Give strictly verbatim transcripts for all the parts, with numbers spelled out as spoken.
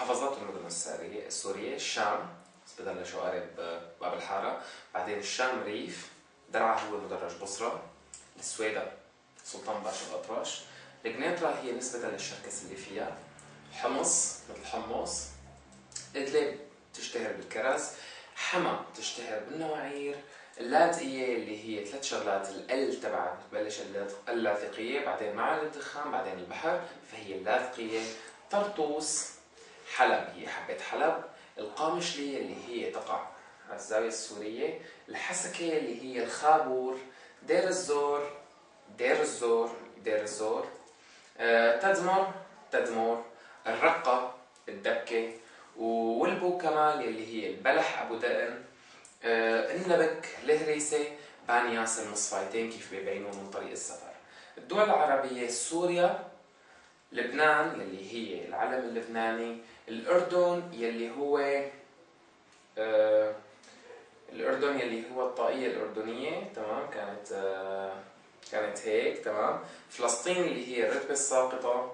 محافظات المدن السورية السورية الشام، بس ببلشوا قارب باب الحارة، بعدين الشام ريف، درعا هو مدرج بصرة، السويدة سلطان باشا الأطرش، القنيطرة هي نسبة للشركس اللي فيها، حمص مثل حمص، إدلب تشتهر بالكرز، حما تشتهر بالنواعير، اللاذقية اللي هي ثلاث شغلات، ال تبعها بتبلش اللاذقية، بعدين مع الدخان، بعدين البحر، فهي اللاذقية، طرطوس، حلب هي حبة حلب، القامشلية اللي هي تقع على الزاوية السورية، الحسكة اللي هي الخابور، دير الزور، دير الزور، دير الزور، أه تدمر، تدمر، الرقة، الدبكة، والبو كمال اللي هي البلح أبو دقن، أه النبك، الهريسة، بانياس، المصفايتين كيف بيبينوا من طريق السفر. الدول العربية سوريا، لبنان يلي هي العلم اللبناني، الأردن يلي هو أه الأردن يلي هو الطاقية الأردنية، تمام، كانت أه كانت هيك، تمام، فلسطين اللي هي الرتبة الساقطة،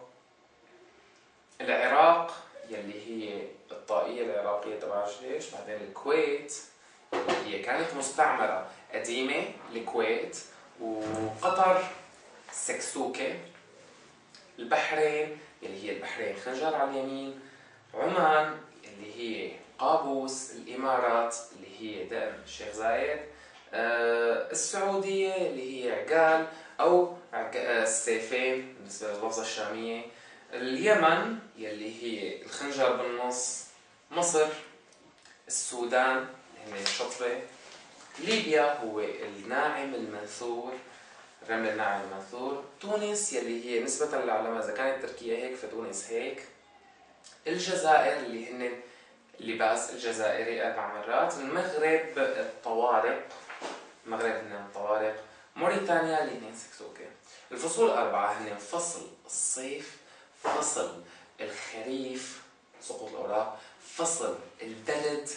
العراق يلي هي الطاقية العراقية تبع الجيش، بعدين الكويت اللي هي كانت مستعمرة قديمة، الكويت، وقطر سكسوكة، البحرين اللي هي البحرين خنجر على اليمين، عمان اللي هي قابوس، الإمارات اللي هي دقن الشيخ زايد، أه السعودية اللي هي عقال أو السيفين بالنسبة لللفظة الشامية، اليمن يلي هي الخنجر بالنص، مصر، السودان اللي هي الشطرة، ليبيا هو الناعم المنثور، الرمل الناعم المنثور، تونس يلي هي نسبة للعلماء إذا كانت تركيا هيك فتونس هيك، الجزائر اللي هن اللباس الجزائري أربع مرات، المغرب الطوارق، المغرب هن الطوارق، موريتانيا اللي هن سكسوكة. الفصول أربعة هن فصل الصيف، فصل الخريف سقوط الأوراق، فصل البرد،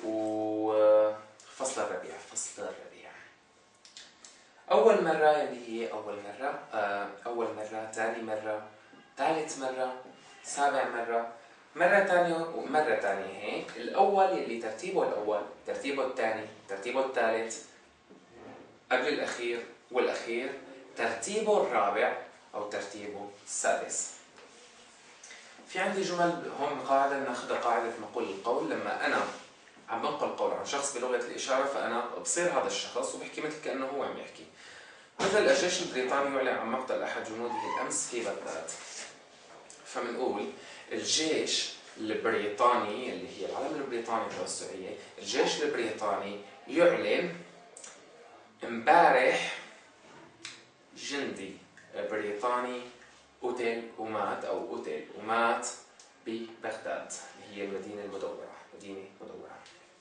وفصل الربيع، فصل الربيع. أول مرة اللي هي أول مرة، أول مرة، ثاني مرة، ثالث مرة، سابع مرة، مرة ثانية ومرة ثانية هيك، الأول اللي ترتيبه الأول، ترتيبه الثاني، ترتيبه الثالث، قبل الأخير والأخير، ترتيبه الرابع أو ترتيبه السادس. في عندي جمل هون قاعدة ناخذها قاعدة نقول القول، لما أنا عم بنقل قول عن شخص بلغة الإشارة فأنا بصير هذا الشخص وبحكي مثل كأنه هو عم يحكي. مثل الجيش البريطاني يعلن عن مقتل أحد جنوده الأمس في بغداد. فمنقول الجيش البريطاني اللي هي العلم البريطاني التوسعية، الجيش البريطاني يعلن امبارح جندي بريطاني قتل ومات أو قتل ومات ببغداد اللي هي المدينة المدورة، مدينة مدورة.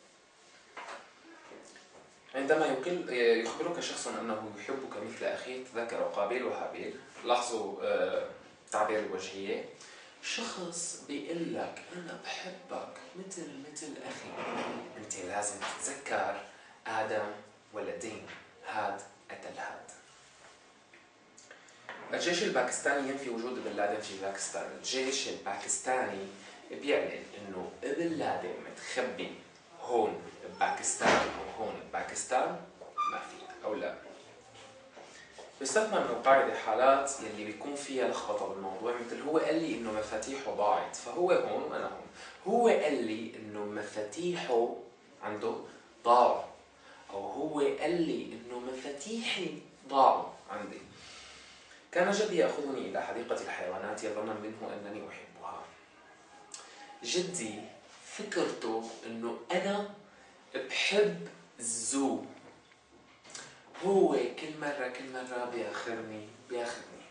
عندما يخبرك شخص أنه يحبك مثل أخيك، ذكر قابيل وهابيل، لاحظوا تعبير الوجهية، شخص بيقول لك أنا بحبك مثل مثل أخي، أنت لازم تتذكر آدم ولدين، هاد قتل هاد. الجيش الباكستاني ينفي وجود بن لادن في باكستان. الجيش الباكستاني بيعلن انه بن لادن متخبي هون بباكستان او هون بباكستان ما في او لا. بيستثمر من القاعدة حالات يلي بيكون فيها لخبطة بالموضوع، مثل هو قال لي انه مفاتيحه ضاعت فهو هون وانا هون، هو قال لي انه مفاتيحه عنده ضاعوا، او هو قال لي انه مفاتيحي ضاعوا عندي. كان جدي يأخذني إلى حديقة الحيوانات ظنا منه أنني أحبها. جدي فكرته أنه أنا بحب الزو، هو كل مرة كل مرة بياخذني بياخذني.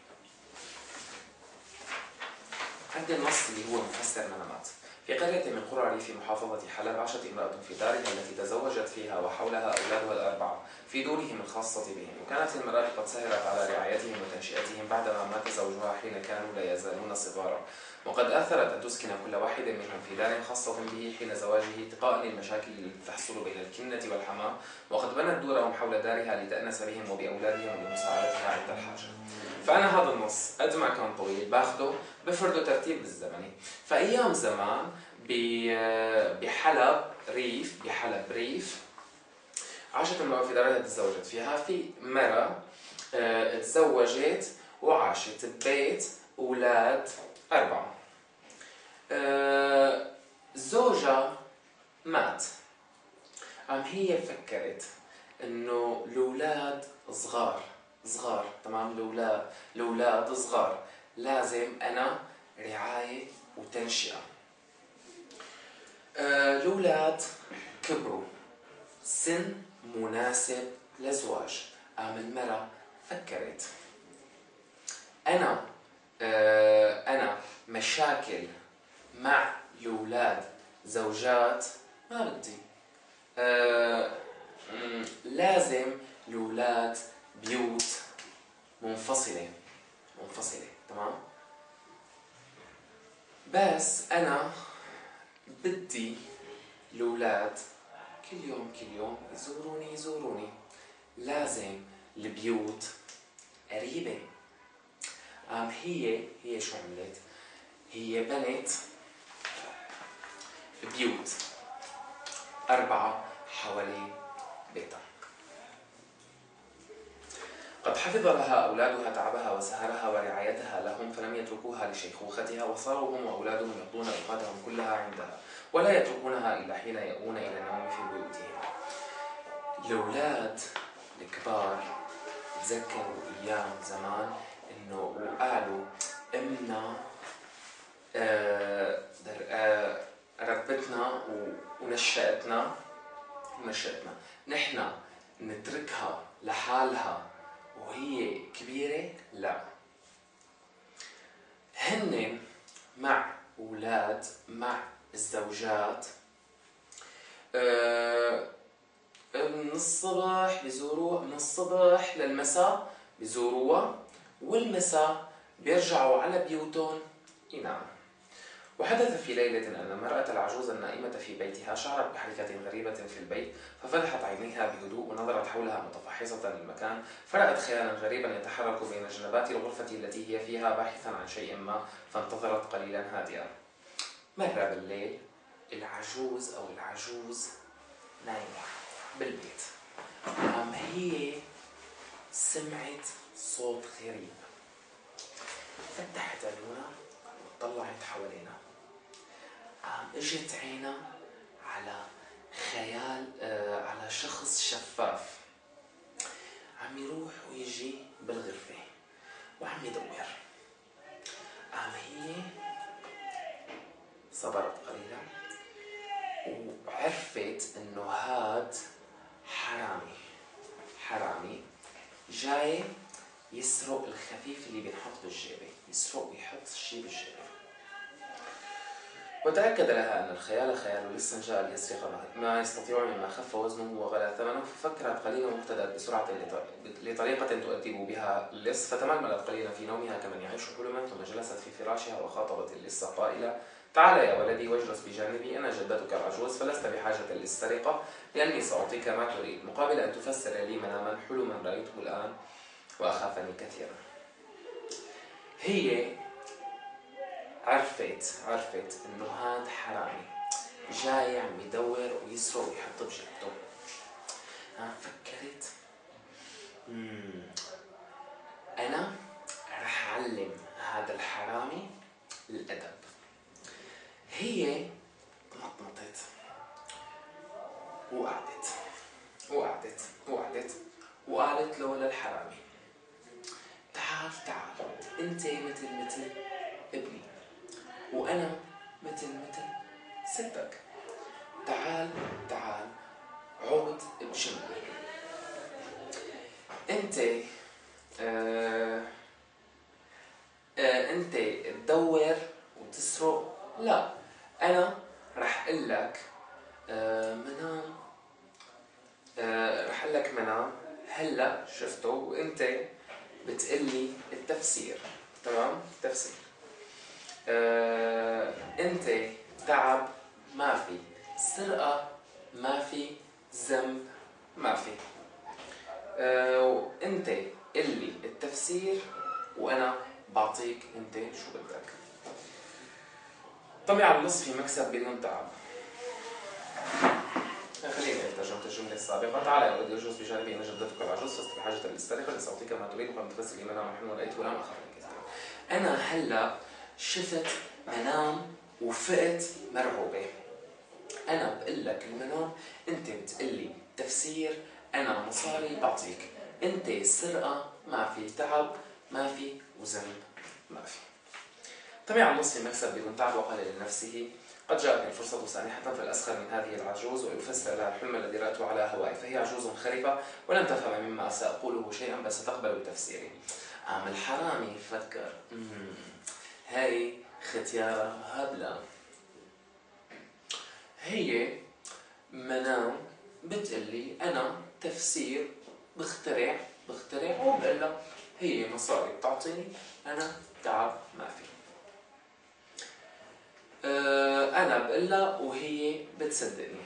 عندي النص اللي هو مفسر منامات. في قرية من قرى ريف محافظة حلب عاشت امرأة في دارها التي تزوجت فيها وحولها أولادها الأربعة في دورهم الخاصة بهم، وكانت المرأة قد سهرت على رعايتهم وتنشئتهم بعدما مات زوجها حين كانوا لا يزالون صغارا، وقد آثرت أن تسكن كل واحد منهم في دار خاصة به حين زواجه اتقاء للمشاكل التي تحصل بين الكنة والحماة، وقد بنت دورهم حول دارها لتأنس بهم وبأولادهم ولمساعدتها عند الحاجة. فأنا هذا النص قد ما كان طويل باخده بفرده ترتيب بالزمني. فأيام زمان بحلب ريف بحلب ريف عاشت امرأة في دارها تزوجت فيها. في مرة اه تزوجت وعاشت ببيت أولاد أربعة. اه زوجها مات. قام هي فكرت إنه الأولاد صغار صغار تمام الأولاد الأولاد صغار لازم أنا رعاية وتنشئة. اه الأولاد كبروا سن مناسب للزواج. قام المرأة فكرت أنا آه أنا مشاكل مع الأولاد زوجات ما بدي. آه لازم الأولاد بيوت منفصلة منفصلة تمام. بس أنا بدي الأولاد كل يوم كل يوم يزوروني يزوروني لازم البيوت قريبة. قام هي هي شو عملت؟ هي بنت بيوت أربعة حوالين بيتها. قد حفظ لها أولادها تعبها وسهرها ورعايتها لهم، فلم يتركوها لشيخوختها، وصاروا هم وأولادهم يقضون أوقاتهم كلها عندها، ولا يتركونها إلا حين يأوون إلى النوم في بيوتهم. الأولاد الكبار تذكروا أيام زمان إنه وقالوا إمنا آه آه ربتنا ونشأتنا ونشأتنا نحن نتركها لحالها وهي كبيرة؟ لا. هن مع أولاد مع الزوجات آه من الصبح بيزوروها، من الصبح للمساء بيزوروها، والمساء بيرجعوا على بيوتهم يناموا. وحدث في ليلة أن المرأة العجوز النائمة في بيتها شعرت بحركة غريبة في البيت، ففتحت عينيها بهدوء ونظرت حولها متفحصة المكان، فرأت خيالا غريبا يتحرك بين جنبات الغرفة التي هي فيها باحثا عن شيء ما، فانتظرت قليلا هادئة. مر بالليل، العجوز أو العجوز نايمة بالبيت. قام هي سمعت صوت غريب، فتحت عيونها وطلعت حوالينا. قام اجت عينها على خيال آه على شخص شفاف عم يروح ويجي بالغرفة وعم يدور. قام هي صبرت قليلا وعرفت انه هاد حرامي حرامي جاي يسرق الخفيف اللي بينحط بالجيبه، يسرق ويحط الشيء بالجيبه. وتأكد لها أن الخيال خيال لسا جاء ليسرق ما يستطيع مما خف وزنه وغلا ثمنه، ففكرت قليلا واهتدت بسرعة لطريقة تؤدب بها اللص، فتململت قليلا في نومها كمن يعيش حلما، ثم جلست في فراشها وخاطبت اللص قائلة: تعال يا ولدي واجلس بجانبي، أنا جدتك العجوز، فلست بحاجة للسرقة لأني سأعطيك ما تريد مقابل أن تفسر لي مناما حلما رأيته الآن وأخافني كثيرا. هي عرفت عرفت انه هاد حرامي جاي عم يدور ويسرق ويحط بجيبته. انا فكرت مم. انا رح اعلم هذا الحرامي الادب. هي مطمطت وقعدت وقعدت وقعدت وقالت له للحرامي: تعال تعال، انت مثل مثل ابني وأنا مثل مثل ستك، تعال تعال عود بجنبي. أنت آه آه أنت تدور وتسرق؟ لا، أنا رح أقول لك آه منام آه رح أقول لك منام هلا شفته وأنت بتقلي التفسير. تمام؟ تفسير. آه انت تعب ما في، سرقة ما في، ذنب ما في. آه وانت اللي التفسير وانا بعطيك انت شو بدك. طمع اللص في مكسب بدون تعب. خليني ترجمة الجملة السابقة. تعال يا ولدي اجلس بجانبي أنا جدتك العجوز فست بحاجة الاسترقة لصوتك ما تريد فلم تغسل منام نحن ورأيت ولم أخاف منك. أنا هلا شفت منام وفقت مرعوبة. أنا بقول لك المنام، أنت بتقلي تفسير، أنا مصاري بعطيك. أنت سرقة ما في، تعب ما في، وذنب ما في. طمع اللص في مكسب بدون تعب وقال لنفسه قد جاءتني الفرصة سانحة فالأسخر من هذه العجوز ويفسر لها الحلم الذي رأته على هواي، فهي عجوز خرفة ولن تفهم مما سأقوله شيئا بل ستقبل بتفسيري. عم الحرامي فكر هاي ختيارة هبلة، هي منام بتقلي أنا تفسير بخترع بخترع وبقلها هي مصاري بتعطيني، أنا تعب ما في. أنا بقلها وهي بتصدقني.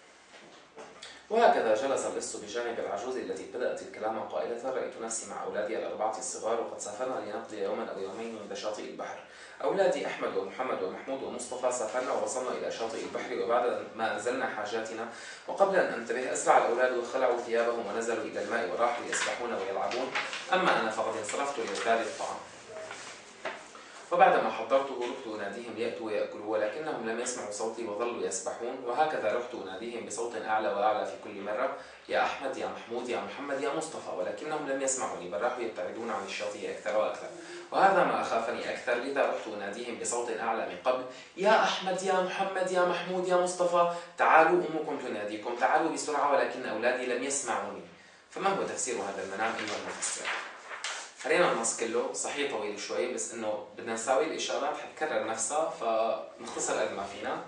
وهكذا جلس اللص بجانب العجوز التي بدأت الكلام قائلة رأيت نفسي مع أولادي الأربعة الصغار وقد سافرنا لنقضي يوما أو يومين عند شاطئ البحر. أولادي أحمد ومحمد ومحمود ومصطفى سافرنا ووصلنا إلى شاطئ البحر وبعد ما أنزلنا حاجاتنا وقبل أن أنتبه أسرع الأولاد وخلعوا ثيابهم ونزلوا إلى الماء وراحوا يسبحون ويلعبون، أما أنا فقد انصرفت لإعداد الطعام. وبعدما حضرته رحت أناديهم ليأتوا ويأكلوا ولكنهم لم يسمعوا صوتي وظلوا يسبحون، وهكذا رحت أناديهم بصوت أعلى وأعلى في كل مرة يا أحمد يا محمود يا محمد يا مصطفى، ولكنهم لم يسمعوني بل راحوا يبتعدون عن الشاطئ أكثر وأكثر، وهذا ما أخافني أكثر، لذا رحت أناديهم بصوت أعلى من قبل يا أحمد يا محمد يا محمود يا مصطفى تعالوا أمكم تناديكم، تعالوا بسرعة، ولكن أولادي لم يسمعوني. فما هو تفسير هذا المنام أيها المفسر؟ خلينا النص كله صحيح طويل شوي بس انه بدنا نساوي الاشارات حتكرر نفسها فنختصر قد ما فينا.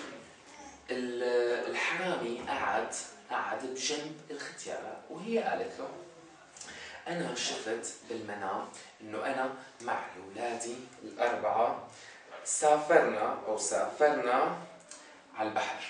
الحرامي قعد قعد بجنب الختيارة وهي قالت له انا شفت بالمنام انه انا مع اولادي الاربعه سافرنا او سافرنا على البحر.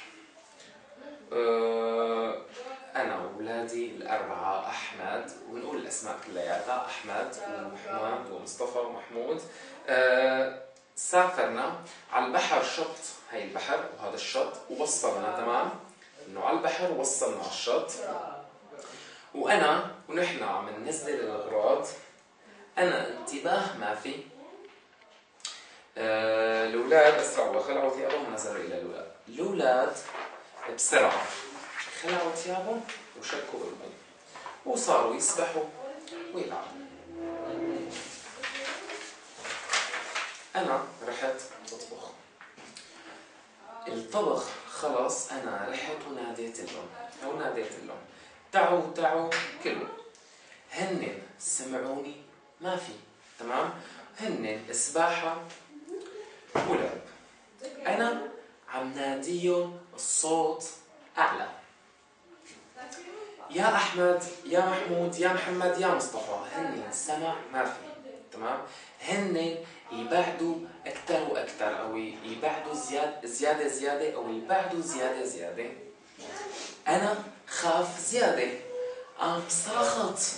أه أنا وولادي الأربعة أحمد، ونقول الأسماء كلياتها أحمد ومحمود ومصطفى ومحمود، أه سافرنا على البحر شط، هاي البحر وهذا الشط، ووصلنا تمام إنه على البحر وصلنا على الشط، وأنا ونحن عم ننزل الأغراض أنا انتباه ما في. أه الأولاد أسرعوا وخلعوا ثيابهم ونزلوا إلى الأولاد. الأولاد بسرعة خلعوا ثيابهم وشكوا بالمي وصاروا يسبحوا ويلعبوا. أنا رحت أطبخ. الطبخ خلص أنا رحت وناديت لهم أو ناديت لهم تعوا تعوا كلوا. هن سمعوني ما في تمام، هن سباحة ولعب. أنا عم ناديهم الصوت أعلى يا أحمد يا محمود يا محمد يا مصطفى، هن سمع ما في تمام، هن يبعدوا أكثر وأكثر أو يبعدوا زيادة زيادة زيادة أو يبعدوا زيادة زيادة. أنا خاف زيادة قام صاخت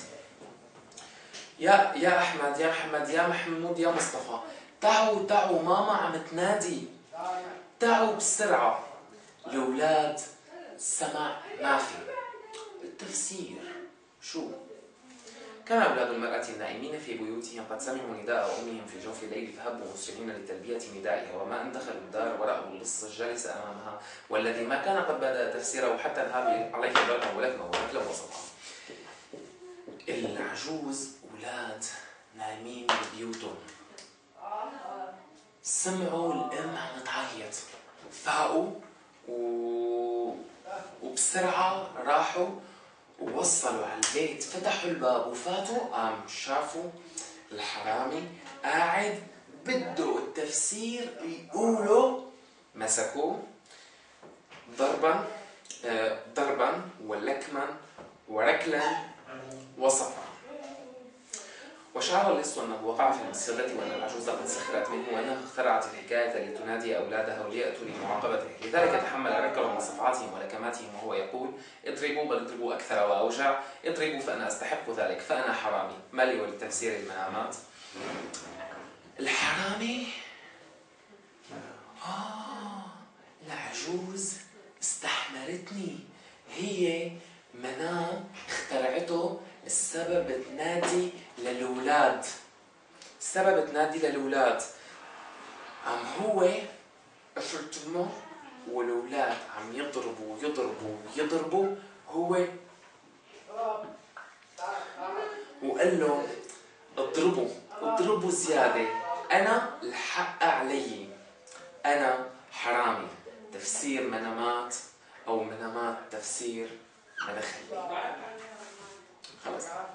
يا يا أحمد يا محمد يا محمود يا مصطفى تعوا تعوا ماما عم تنادي تعوا بسرعة. الأولاد سمع ما في. التفسير شو؟ كان أولاد المرأة النائمين في بيوتهم قد سمعوا نداء أمهم في جوف الليل فهبوا مسرعين لتلبية ندائها، وما أن دخلوا الدار ورأوا اللص الجالس أمامها والذي ما كان قد بدأ تفسيره حتى انهاب عليه ضربا ولكمه وركلا وسطا. العجوز أولاد نايمين ببيوتهم سمعوا الأم عم تعيط، فاقوا و... وبسرعة راحوا ووصلوا على البيت، فتحوا الباب وفاتوا، قام شافوا الحرامي قاعد بده التفسير يقولوا، مسكوه ضربا ضربا ولكما وركلا وصفا. وشعر اللص أنه وقع في المصيدة وأن العجوز قد سخرت منه وأنها اخترعت الحكاية لتنادي أولادها وليأتوا لمعاقبته. لذلك تحمل العكر من صفعاتهم ولكماتهم وهو يقول: اضربوا بل اضربوا أكثر وأوجع، اضربوا فأنا أستحق ذلك، فأنا حرامي. ما لي ولتفسير المنامات؟ الحرامي آه العجوز استحمرتني، هي منام اخترعته السبب تنادي للولاد، السبب تنادي للولاد. عم هو قفلت له والولاد عم يضربوا يضربوا يضربوا، هو وقال له اضربوا اضربوا زيادة، أنا الحق علي، أنا حرامي. تفسير منامات أو منامات تفسير مدخلي. خلص.